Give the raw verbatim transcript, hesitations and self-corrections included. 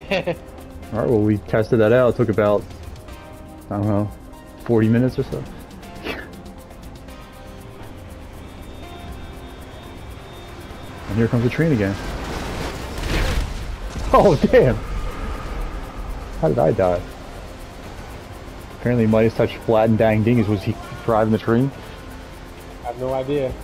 Alright, well, we tested that out. It took about, I don't know, forty minutes or so. And here comes the train again. Oh, damn! How did I die? Apparently Midas touched flat and dang dingus. Was he driving the train? I have no idea.